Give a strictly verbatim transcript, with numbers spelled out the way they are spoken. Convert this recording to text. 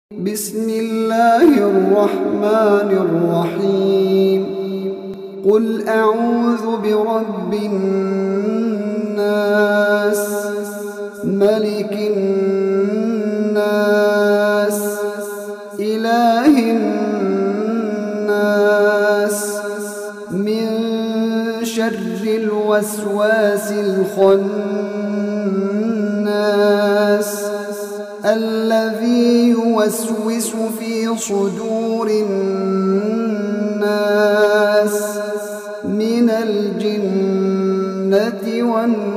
بسم الله الرحمن الرحيم قل أعوذ برب الناس ملك الناس إله الناس من شر الوسواس الخناس الذي يوسوس في صدور الناس من الجنة والناس.